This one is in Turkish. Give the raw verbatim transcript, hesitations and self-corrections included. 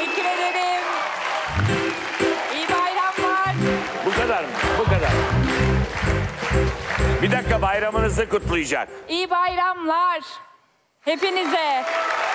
Teşekkür ederim. İyi bayramlar. Bu kadar mı? Bu kadar. Bir dakika, bayramınızı kutlayacak. İyi bayramlar. Hepinize.